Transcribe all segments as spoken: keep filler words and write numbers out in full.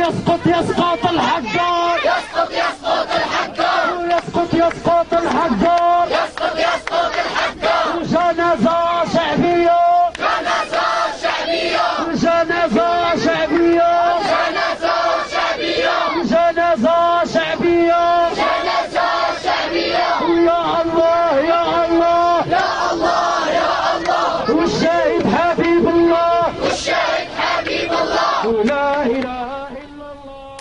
يسقط يسقط الحجار، يسقط يسقط الحجار، يسقط يسقط الحجار، يسقط يسقط الحجار. جنازة شعبية، جنازة شعبية، جنازة شعبية، جنازة شعبية، جنازة شعبية، جنازة شعبية. يا الله يا الله يا الله يا الله، والشاهد حبيب الله، والشاهد حبيب الله. لا إله إلا الله.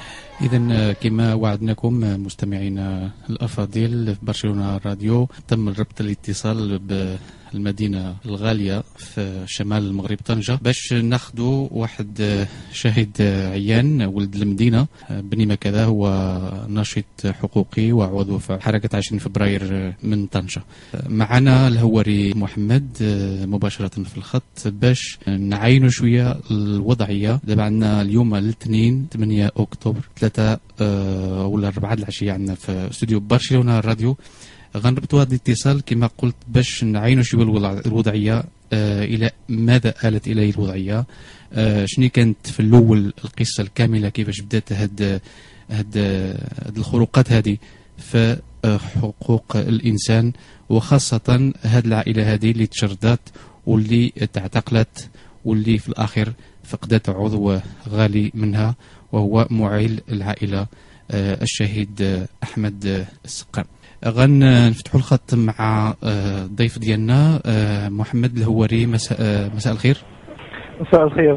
إذا كما وعدناكم مستمعينا الأفاضل في برشلونة راديو، تم ربط الاتصال بالمدينة الغالية في شمال المغرب طنجة باش ناخذوا واحد شاهد عيان ولد المدينة بني مكذا، هو ناشط حقوقي وعضو في حركة عشرين فبراير من طنجة. معنا الهواري محمد مباشرة في الخط باش نعاينوا شوية الوضعية. دابا عندنا اليوم الاثنين ثمانية أكتوبر ثلاثة أه ولا أربعة العشية عندنا في استوديو برشلونة الراديو. غنربطوا هذا الاتصال كما قلت باش نعاينوا شويه الوضعيه، آه الى ماذا آلت اليه الوضعيه، آه شنو كانت في الاول القصه الكامله، كيفاش بدات هاد هاد هاد الخروقات هذه في آه حقوق الانسان، وخاصه هاد العائله هذه اللي تشردات واللي تعتقلت واللي في الاخير فقدت عضو غالي منها وهو معيل العائله آه الشهيد آه احمد آه السقام. غنفتحوا الخط مع الضيف ديالنا محمد الهواري. مساء مساء الخير. مساء الخير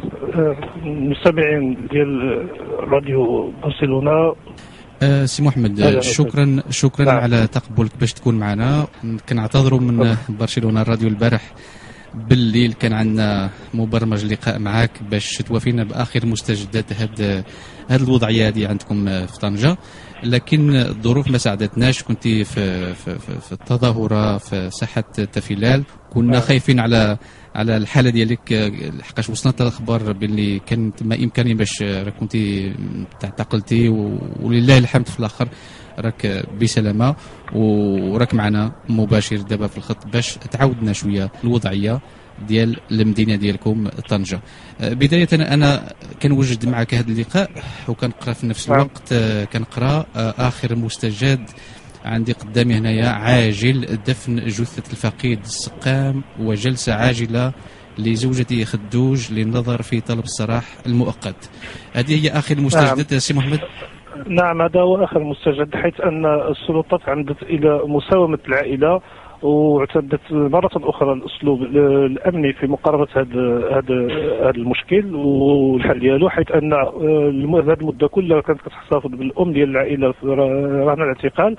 المستمعين ديال راديو برشلونة. سي محمد، شكرا شكرا نعم. على تقبلك باش تكون معنا. كنعتذروا من برشلونة الراديو البارح بالليل كان عندنا مبرمج لقاء معك باش توافينا باخر مستجدات هاد هاد الوضعيه هذه عندكم في طنجه، لكن الظروف ما ساعدتناش. كنت في في في, في التظاهره في ساحه تفيلال، كنا خايفين على على الحاله ديالك لحقاش وصلت الاخبار باللي كانت ما امكاني باش كنت تعتقلتي، ولله الحمد في الاخر راك بسلامه وراك معنا مباشر دابا في الخط باش تعاودنا شويه الوضعيه ديال المدينه ديالكم طنجه. بدايه انا كنوجد معك هذا اللقاء وكنقرا في نفس الوقت كنقرا اخر مستجد عندي قدامي هنايا: عاجل دفن جثه الفقيد السقام وجلسه عاجله لزوجته خدوج للنظر في طلب السراح المؤقت. هذه هي اخر المستجدات يا سي محمد. نعم، هذا هو اخر مستجد، حيث ان السلطات عمدت الى مساومه العائله واعتمدت مره اخرى الاسلوب الامني في مقاربه هذا هذا هذا المشكل والحل ديالو، حيث ان هذه المده كلها كانت كتحتفظ بالام ديال العائله في رهن الاعتقال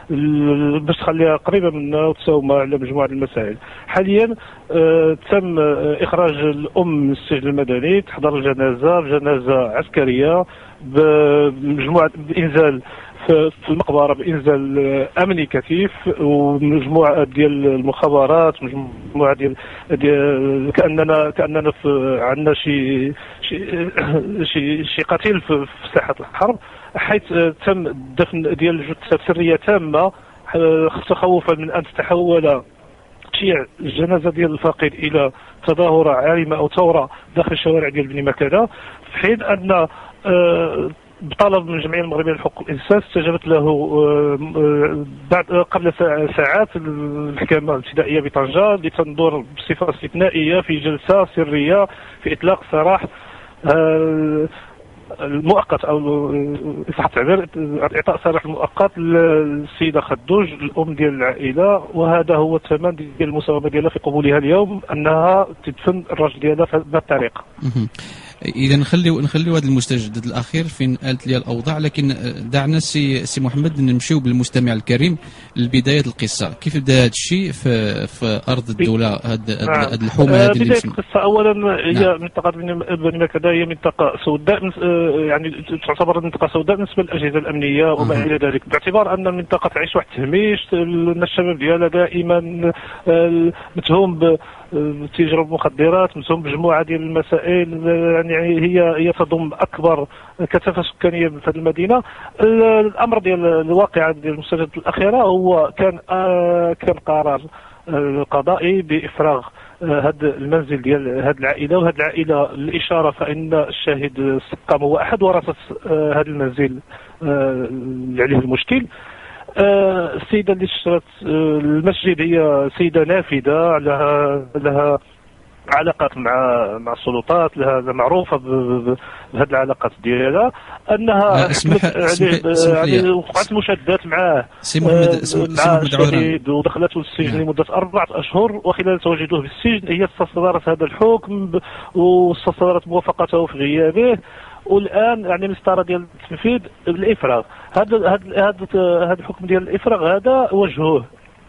باش تخليها قريبه منا وتساومها على مجموعه المسائل. حاليا آه تم اخراج الام من السجن المدني، تحضر الجنازه بجنازه عسكريه بمجموعه بانزال في المقبره بانزال امني كثيف، ومجموعه ديال المخابرات، مجموعه ديال, ديال كاننا كاننا في عندنا شي شي شي, شي قتيل في ساحه الحرب، حيث تم الدفن ديال الجثه بسريه تامه تخوفا من ان تتحول تشيع الجنازه ديال الفقيد الى تظاهره عارمه او ثوره داخل الشوارع ديال بني مكذا، في حين ان بطلب من الجمعيه المغربيه لحقوق الانسان استجابت له بعد قبل ساعات المحكمه الابتدائيه بطنجه لتنظر بصفه استثنائيه في جلسه سريه في اطلاق سراح المؤقت او صح التعبير اعطاء سراح المؤقت للسيده خدوج الام ديال العائله، وهذا هو الثمن ديال المساومه ديالها في قبولها اليوم انها تدفن الراجل ديالها بهذه الطريقه. اذا نخليو نخليو هذا المستجد الاخير فين آلت لي الاوضاع، لكن دعنا سي سي محمد نمشيو بالمستمع الكريم لبدايه القصه. كيف بدا هذا الشيء في في ارض الدوله، هذه هذه الحومه هذه اللي بدايه القصه اولا هي نعم. منطقه بني مكذا هي منطقه سوداء، يعني تعتبر منطقه سوداء بالنسبه للاجهزه الامنيه وما الى ذلك، باعتبار ان المنطقه تعيش واحد التهميش، الشباب ديالها دائما متهم ب تجرب مخدرات، متهم بمجموعه ديال المسائل، يعني هي هي تضم اكبر كثافه سكانيه في هذه المدينه. الامر ديال الواقعه ديال المستجدات الاخيره هو كان آه كان قرار القضائي بإفراغ هذا المنزل ديال هذه العائلة. وهذه العائلة الإشارة فإن الشاهد السقام هو أحد ورثة هذا المنزل اللي عليه المشكل. السيدة اللي اشترت المسجد هي سيدة نافذة، لها لها علاقات مع مع السلطات، لها معروفه بهذه العلاقات ديالها، انها اسمح يعني وقعت مشادات معاه سي محمد سي محمد عذرا، ودخلته للسجن لمده اربعه اشهر، وخلال تواجده في السجن هي استصدرت هذا الحكم واستصدرت موافقته في غيابه، والان يعني المسطره ديال التنفيذ بالافراغ. هذا هذا هذا الحكم ديال الافراغ هذا وجهوه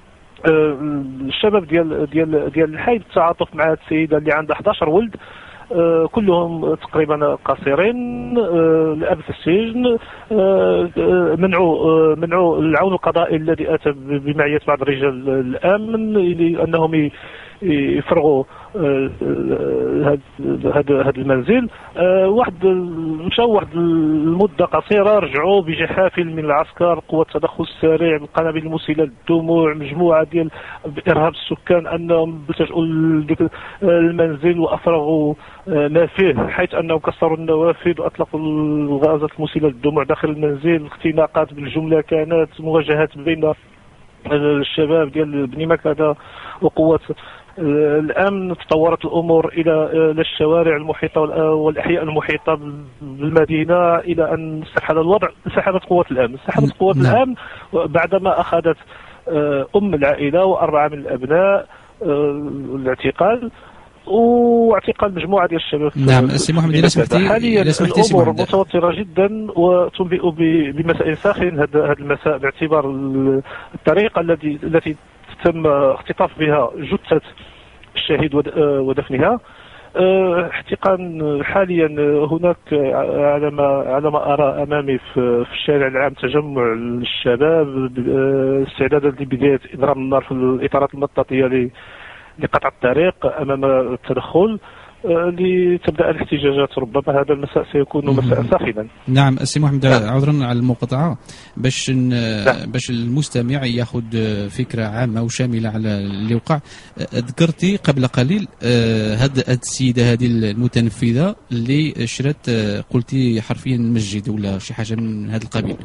الشباب ديال ديال ديال الحي بالتعاطف مع هذه السيده اللي عندها احد عشر ولد كلهم تقريبا قاصرين، الاب في السجن، منعوا منعوا العون القضائي الذي اتى بمعيه بعض رجال الامن لانهم يفرغوا هذا هذا المنزل. واحد مشاو واحد المده قصيره رجعوا بجحافل من العسكر، قوه التدخل السريع بالقنابل المسيله للدموع، مجموعه ديال ارهاب السكان انهم التجؤوا لديك المنزل وافرغوا ما فيه، حيث انهم كسروا النوافذ واطلقوا الغازات المسيله للدموع داخل المنزل. اختناقات بالجمله كانت، مواجهات بين الشباب ديال بني مكة وقوات الامن. تطورت الامور الى الشوارع المحيطه والاحياء المحيطه بالمدينه، الى ان استحال الوضع. انسحبت قوات الامن انسحبت قوات نعم. الامن بعدما اخذت ام العائله واربعه من الابناء الاعتقال واعتقال مجموعه ديال الشباب. نعم سي محمد، اذا سمحتي حاليا الامور متوتره جدا وتنبئ بمسائل ساخن هذا هذا المساء، باعتبار الطريقه التي التي تم اختطاف بها جثه الشهيد ودفنها. احتقان حاليا هناك على ما على ما ارى امامي في الشارع العام تجمع الشباب استعدادا لبدايه اضراب النار في الاطارات المطاطيه لقطع الطريق امام التدخل لتبدا الاحتجاجات. ربما هذا المساء سيكون مساء ساخنا. نعم سي محمد، عذرا على المقاطعه، باش باش المستمع ياخذ فكره عامه وشامله على اللي وقع. ذكرتي قبل قليل هاد السيده هذه المتنفذه اللي شرت، قلتي حرفيا مسجد ولا شي حاجه من هذا القبيل.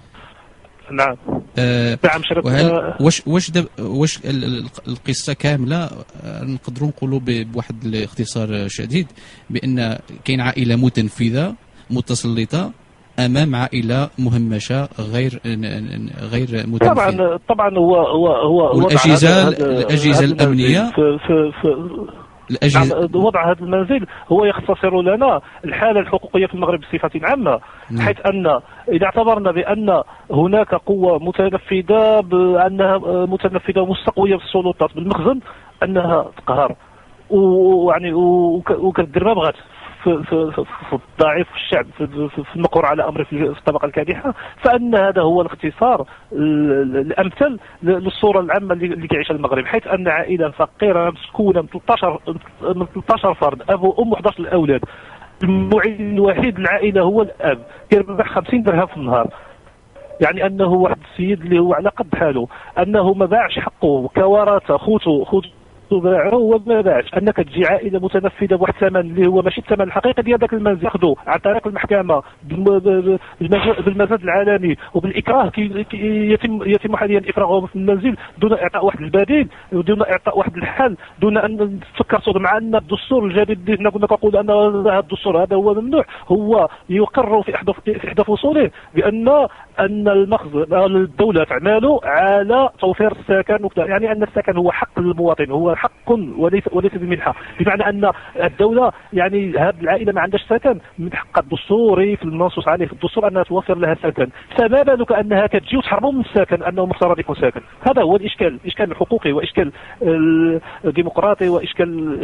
نعم آه نعم شرط. واش واش دب واش القصه كامله نقدروا نقولوا بواحد الاختصار شديد بان كاين عائله متنفذه متسلطه امام عائله مهمشه غير غير متنفذه. طبعا طبعا هو هو هو والاجهزه الاجهزه الامنيه في في في الأجهزة. وضع هذا المنزل هو يختصر لنا الحالة الحقوقية في المغرب بصفة عامة، حيث أن إذا اعتبرنا بأن هناك قوة متنفذة بأنها متنفذة ومستقوية بالسلطات بالمخزن، أنها تقهر ويعني وكدير ما بغات في في في الضعيف في الشعب في, في المقهور على امر في الطبقه الكادحه، فان هذا هو الاختصار الامثل للصوره العامه اللي كيعيشها المغرب، حيث ان عائله فقيره مسكونه من ثلاثة عشر من ثلاثة عشر فرد، اب وام وأحد عشر الاولاد، المعين الوحيد للعائله هو الاب كيربح خمسين درهم في النهار. يعني انه واحد السيد اللي هو على قد حاله، انه ما باعش حقه كورثه خوتو خوتو باعه وما باعش. انك تجي عائله متنفذه بواحد الثمن اللي هو ماشي الثمن الحقيقي ديال ذاك المنزل، ياخذوا عن طريق المحكمه بالمزاد العالمي وبالاكراه يتم يتم حاليا افراغهم في المنزل دون اعطاء واحد البديل ودون اعطاء واحد الحل، دون ان تفكر صدر. مع ان الدستور الجديد اللي كنا كنقول ان هذا الدستور هذا هو ممنوع، هو يقر في احدى في احدى فصوله بان ان المخزن الدوله تعمل على توفير السكن وكذا، يعني ان السكن هو حق للمواطن، هو حق وليس وليس بمنحه، بمعنى ان الدوله يعني هذه العائله ما عندهاش سكن، من حق الدستوري في المنصوص عليه في الدستور انها توفر لها سكن، فما بالك انها كتجي وتحرمهم من السكن، انه مفترض يكون ساكن. هذا هو الاشكال، الاشكال الحقوقي واشكال الديمقراطي واشكال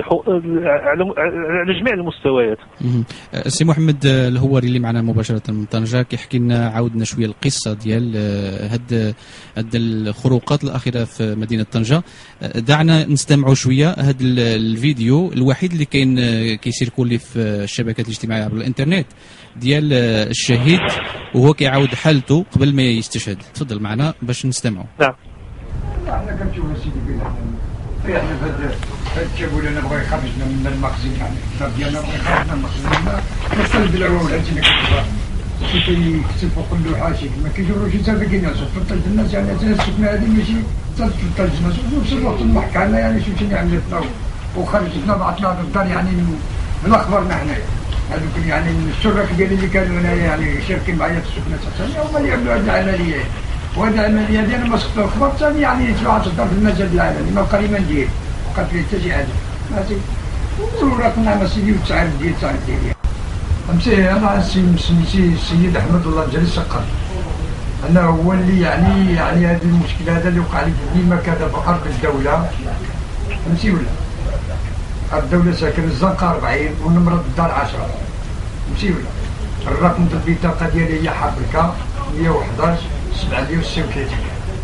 على جميع المستويات. سي محمد الهواري اللي معنا مباشره من طنجه كيحكي لنا، عاودنا شويه القصه ديال هاد هاد الخروقات الاخيره في مدينه طنجه. دعنا نستمعوا شويه هذا الفيديو الوحيد اللي كاين كيسيركولي في الشبكات الاجتماعيه عبر الانترنت ديال الشهيد وهو كيعاود حالته قبل ما يستشهد. تفضل معنا باش نستمعوا. نعم. احنا كنشوفوا سيدي بين احنا في هذا الجبل انا بغى يخرجنا من المخزن، يعني الدار ديالنا بغى يخرجنا من المخزن ما نصل بالعوا ولا تجينا كتبها كيكتب فوق اللوحه شي ما كيجروش يتفقوا الناس وتطلج الناس، يعني السكنه هذه ماشي تطلج الناس وفي الوقت المحكى لنا يعني شوف شنو عملتنا وخرجتنا بعثنا للدار يعني من اخبارنا حنايا هذوك يعني الشرك ديالي اللي كانوا هنايا يعني شاركين معايا في السكنه الثانيه هما اللي عملوا هذه العمليه، وهذه العمليه ديالنا ما سقطوا الخبر ثاني يعني تبعت الدار في المجال العالمي ما بقى لي ما ندير بقات لي حتى شي حاجه ماشي وراكنا ما سيدي وتسعر ديال تسعر ديالي امسي انا سميتي السيد احمد الله جليل السقر، انا هو اللي يعني يعني هذا المشكل هذا اللي وقع لي ديما كذا في ارض الدوله فهمتي ولا؟ ارض الدوله ساكن الزنقه أربعين ونمره الدار عشرة فهمتي ولا؟ الرقم ديال البطاقه ديالي هي حبكه مية وحداش سبعمية وستة وثلاثين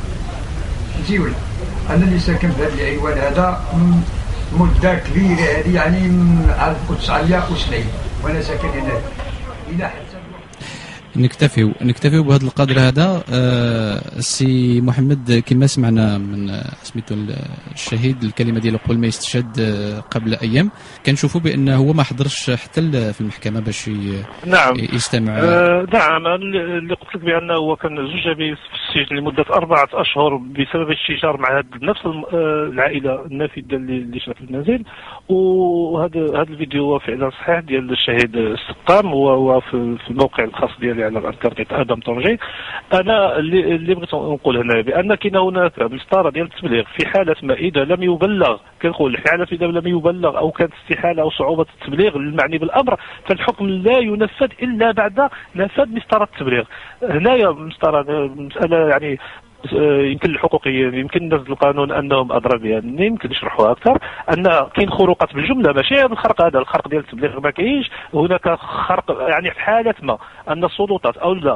فهمتي ولا؟ انا اللي ساكن في هذا العنوان هذا مده كبيره هذه يعني من ألف وتسعمية وسبعين وانا ساكن هنا الى حتى نكتفيو نكتفيو بهذا القدر هذا. آه السي محمد كما سمعنا من آه سميتو الشهيد الكلمه ديالو قبل ما يستشهد آه قبل ايام كنشوفوا بانه هو ما حضرش حتى في المحكمه باش نعم يستمع. آه نعم اللي قلت لك بانه هو كان زوج في السجن لمده اربعه اشهر بسبب الشجار مع نفس العائله النافذه اللي شرت المنزل، وهذا هذا الفيديو هو فعلا صحيح ديال الشهيد السقام هو في الموقع الخاص ديالي على الانترنت ادم طنجي. انا اللي, اللي بغيت نقول هنا بان كاين هناك مسطره ديال التبليغ في حاله ما اذا لم يبلغ كنقول في حاله اذا لم يبلغ او كانت استحاله او صعوبه التبليغ للمعني بالامر فالحكم لا ينفذ الا بعد نفاذ مسطره التبليغ. هنايا مسطره مساله يعني يمكن الحقوقيين يمكن الناس القانون انهم ادرى بها مني يمكن يشرحوها اكثر ان كاين خروقات بالجمله ماشي هذا الخرق هذا الخرق ديال التبليغ ما كاينش، هناك خرق يعني في حاله ما ان السلطات او لا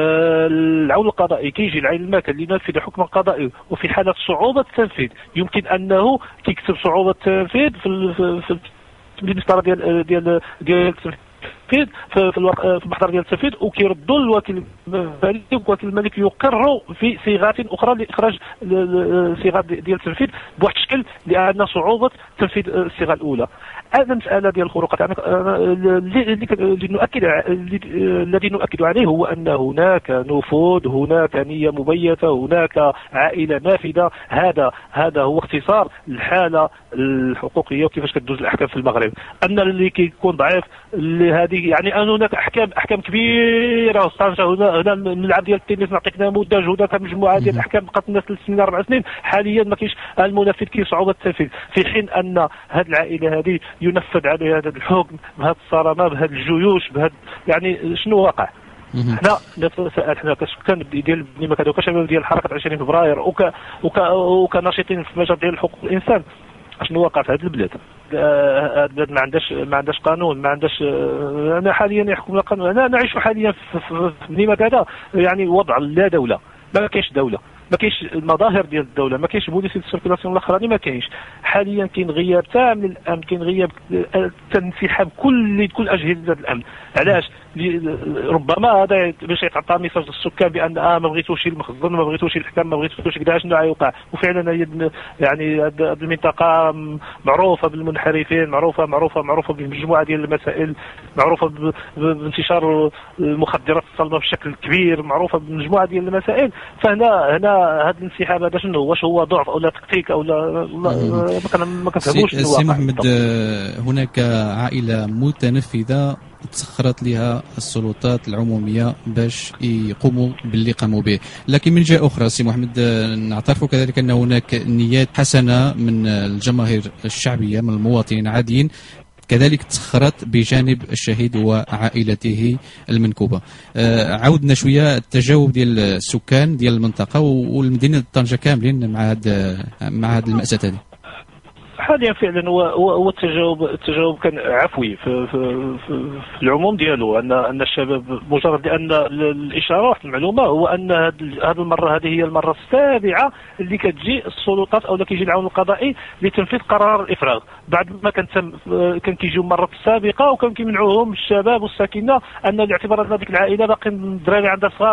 العون القضائي كيجي لعين المكان اللي ينفذ حكما قضائي وفي حاله صعوبه التنفيذ يمكن انه كيكتب صعوبه التنفيذ في في المسطره ديال ديال ديال التنفيذ في في في المحضر ديال التنفيذ وكيردوا للوكيل الملك والوكيل الملك يقر في صيغات اخرى لاخراج الصيغه ديال التنفيذ بواحد الشكل لان صعوبه تنفيذ الصيغه الاولى. هذا المساله ديال الخروقات يعني اللي نؤكد الذي نؤكد عليه هو ان هناك نفوذ، هناك نيه مبيته، هناك عائله نافذه. هذا هذا هو اختصار الحاله الحقوقيه وكيفاش كتدوز الاحكام في المغرب. ان اللي كيكون ضعيف اللي هذه يعني ان هناك احكام احكام كبيره وصارت هنا هنا الملعب ديال التنس نعطيك نموذج هناك مجموعه ديال الاحكام بقات الناس ثلاث سنين اربع سنين حاليا ما كاينش المنفذ كاين صعوبه التنفيذ، في حين ان هذه العائله هذه ينفذ عليها هذا الحكم بهذه الصرامه بهذه الجيوش بهذا يعني شنو واقع. حنا حنا كسكان ديال بني مكان وكشباب ديال حركه عشرين فبراير وك وك وكناشطين في المجال ديال حقوق الانسان شنو واقع في هذه البلاد؟ هذه البلاد ما عندهاش ما عندهاش قانون، ما عندهاش. انا حاليا يحكم القانون، انا نعيش حاليا في بني مكان يعني وضع لا دوله، ما كاينش دوله، ما كاينش المظاهر ديال الدوله، ما كاينش بوليس السيركيلاسيون الاخراني ما كاينش. حاليا كاين غياب تام للامن، كاين غياب انسحاب كل كل اجهزه الامن. علاش؟ ربما هذا باش يتعطى ميساج للسكان بان اه ما بغيتوش المخزن، ما بغيتوش الحكام، ما بغيتوش كذا شنو غيوقع. وفعلا هي يعني هذه المنطقه معروفه بالمنحرفين، معروفه معروفه معروفه بمجموعه ديال المسائل، معروفه بانتشار المخدرات الصلبه بشكل كبير، معروفه بمجموعه ديال المسائل. فهنا هنا هذا الانسحاب هذا شنو؟ واش هو ضعف او لا تكتيك او لا ما كنفهموش. سي محمد، هناك عائله متنفذه تسخرت لها السلطات العموميه باش يقوموا باللي قاموا به، لكن من جهه اخرى سي محمد نعترف كذلك ان هناك نيات حسنه من الجماهير الشعبيه من المواطنين العاديين كذلك تسخرت بجانب الشهيد وعائلته المنكوبه. عاودنا شويه التجاوب ديال السكان ديال المنطقه والمدينه طنجه كاملين مع هذا مع هذا المأساة هذه. حاليا فعلا هو هو التجاوب التجاوب كان عفوي في في, في, في العموم ديالو، ان ان الشباب مجرد لان الاشاره واحد المعلومه هو ان هذه المره هذه هي المره السابعه اللي كتجي السلطات او كيجي العون القضائي لتنفيذ قرار الافراغ، بعد ما كان تم كان كيجيو المرات السابقه وكان كيمنعوهم الشباب والساكنه ان باعتبار ان هذيك العائله باقي الدراري عندها صغار،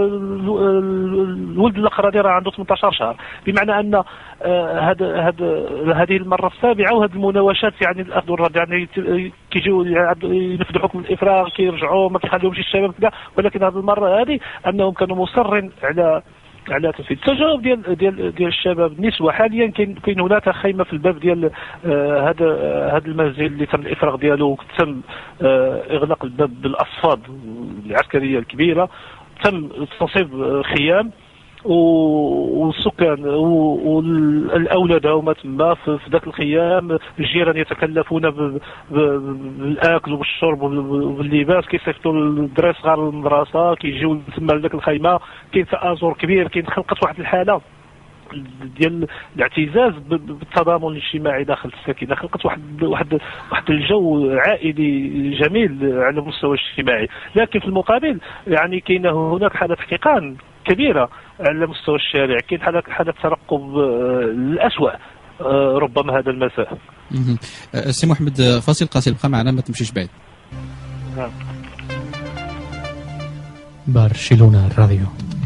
الولد الاخر راه عنده ثمانية عشر شهر، بمعنى ان هذا هذا هذه المره السابعه وهذه المناوشات يعني الاخذ والرد يعني كيجيو ينفذوا حكم الافراغ كيرجعوا ما كيخليهمش الشباب كذا، ولكن هذه المره هذه انهم كانوا مصرين على على تنفيذ التجاوب ديال ديال ديال الشباب. النسوه حاليا كاين كاين هناك خيمه في الباب ديال هذا آه هذا المنزل اللي تم الافراغ ديالو، تم آه اغلاق الباب بالاصفاد العسكريه الكبيره، تم تنصيب خيام والسكان والاولاد هما تما في ذاك الخيام، الجيران يتكلفون بالاكل وبالشرب وباللباس، كيصيفطوا الدراري الصغار للمدرسه كيجيو تما لذاك الخيمه، كاين تآزر كبير، كاين خلقت واحد الحاله ديال الاعتزاز بالتضامن الاجتماعي داخل الساكنه، خلقت واحد واحد واحد الجو عائلي جميل على المستوى الاجتماعي. لكن في المقابل يعني كاين هناك حاله احتقان كبيره على مستوى الشارع، كاين حاله حاله ترقب الأسوأ ربما هذا المساء. سي محمد فاصل قاسي، بقى معنا ما تمشيش بعيد. برشلونة الراديو.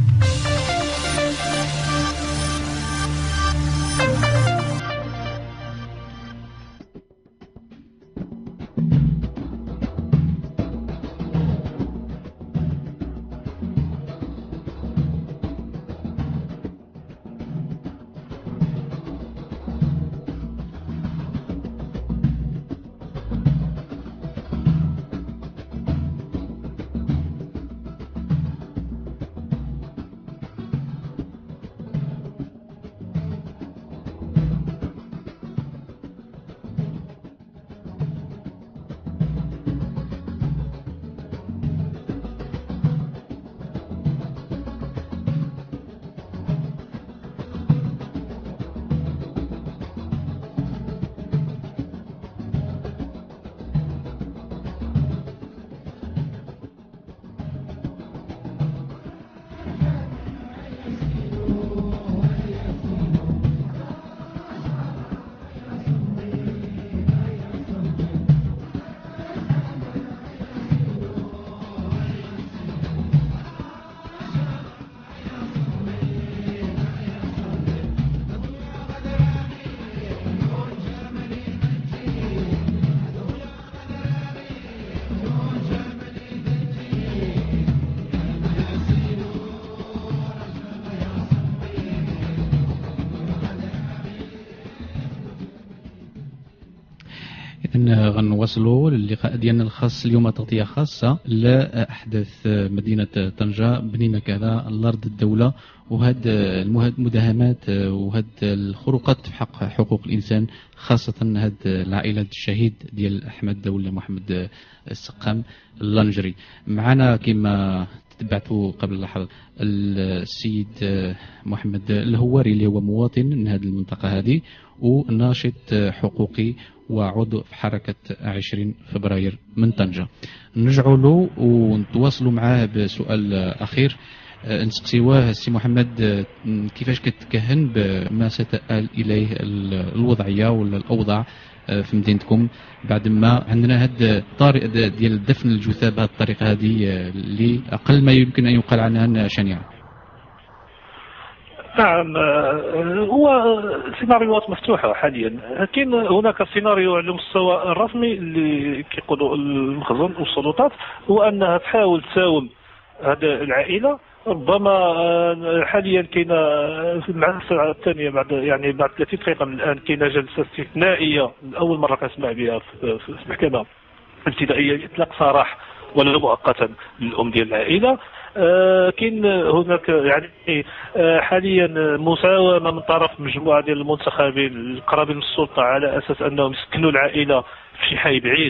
غنواصلوا اللقاء ديالنا الخاص اليوم، تغطيه خاصه لاحداث مدينه طنجه، بنينا كذا الارض الدوله وهاد المداهمات وهاد الخروقات في حق حقوق الانسان، خاصه هاد العائله الشهيد ديال احمد دوله محمد السقام اللانجري. معنا كما تبعتوا قبل لحظه السيد محمد الهواري اللي هو مواطن من هذه المنطقه هذه وناشط حقوقي وعضو في حركة عشرين فبراير من طنجة. نرجعوا له ونتواصلوا معاه بسؤال أخير نسقسيواه السي محمد، كيفاش كتكهن بما ستآل إليه الوضعية ولا الأوضاع في مدينتكم بعد ما عندنا هاد الطريقة ديال دفن الجثة بهذه الطريقة هذه اللي أقل ما يمكن أن يقال عنها شنيعة؟ نعم، هو سيناريوهات مفتوحة حاليا. كاين هناك سيناريو على المستوى الرسمي اللي كيقولوا المخزن والسلطات، هو أنها تحاول تساوم هذه العائلة. ربما حاليا كاينه مع الساعه الثانيه بعد يعني بعد ثلاثين دقيقه من الان كاينه جلسه استثنائيه لاول مره كنسمع بها في المحكمه ابتدائيه اطلاق سراح ولو مؤقتا للام ديال العائله. آه كاين هناك يعني آه حاليا مساومه من طرف مجموعه ديال المنتخبين القرابين من السلطه على اساس انهم يسكنوا العائله في شي حي بعيد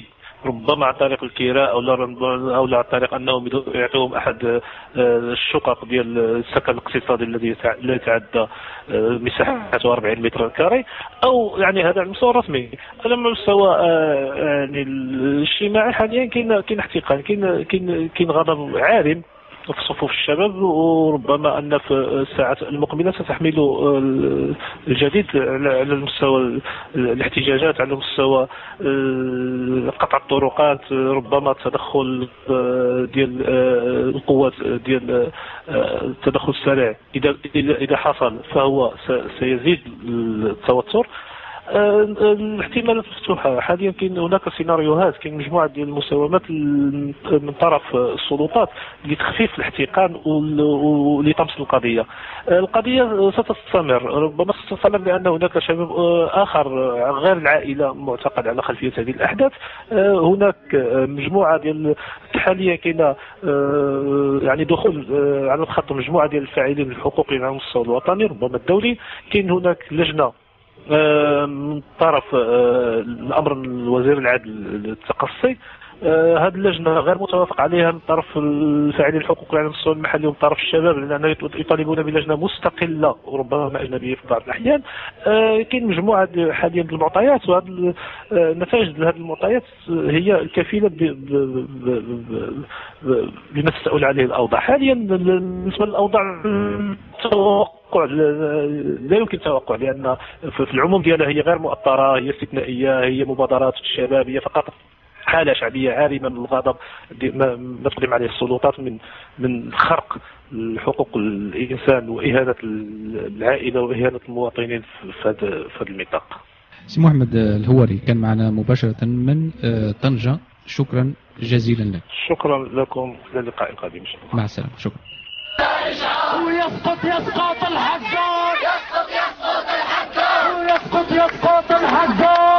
ربما عن طريق الكراء او لا او لا عن طريق انهم يعطيهم احد الشقق ديال السكن الاقتصادي الذي لا يتعدى مساحته أربعين متر كاري، او يعني هذا على المستوى الرسمي. على المستوى يعني الاجتماعي حاليا كاين كاين احتقان، كاين كاين كاين غضب عارم في صفوف الشباب، وربما ان في الساعات المقبله ستحمل الجديد على المستوى الاحتجاجات، على مستوى قطع الطرقات، ربما التدخل ديال القوات ديال التدخل السريع اذا اذا حصل فهو سيزيد التوتر. الاحتمالات مفتوحه حاليا، كاين هناك سيناريوهات، كاين مجموعه ديال المساومات من طرف السلطات لتخفيف الاحتقان ولطمس القضيه. القضيه ستستمر، ربما ستستمر لان هناك شباب اخر غير العائله معتقد على خلفيه هذه الاحداث. هناك مجموعه ديال حاليا كاينه يعني دخول على الخط مجموعه ديال الفاعلين الحقوقيين على المستوى الوطني ربما الدولي. كاين هناك لجنه من طرف الامر الوزير العدل التقصي، هذه اللجنه غير متوافق عليها من طرف الفاعلين الحقوقيين على المستوى المحلي ومن طرف الشباب، لانهم يطالبون بلجنه مستقله وربما اجنبيه في بعض الاحيان. كاين مجموعه حاليا من المعطيات، وهذه النتائج هذه المعطيات هي الكفيله بما تستؤول عليه الاوضاع. حاليا بالنسبه للاوضاع لا يمكن التوقع، لان في العموم ديالها هي غير مؤطره، هي استثنائيه، هي مبادرات الشباب، هي فقط حاله شعبيه عارمه من الغضب ما تقدم عليه السلطات من من خرق حقوق الانسان واهانه العائله واهانه المواطنين في هذه المنطقه. سي محمد الهواري كان معنا مباشره من طنجه، شكرا جزيلا لك. شكرا لكم، الى اللقاء القادم ان شاء الله. مع السلامه. شكرا. ويسقط يسقط الحجار، يسقط يسقط الحجار، ويسقط يسقط الحجار.